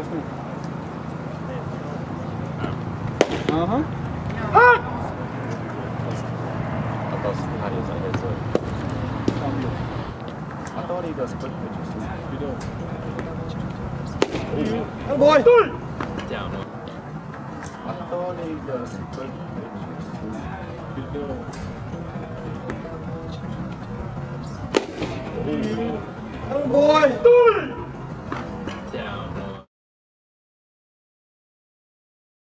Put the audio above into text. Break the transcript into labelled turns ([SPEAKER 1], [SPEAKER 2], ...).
[SPEAKER 1] Uh-huh. I thought he does quick pitches. You do. Oh boy!
[SPEAKER 2] Down.
[SPEAKER 1] I thought he does quick pitches. You do. Oh boy!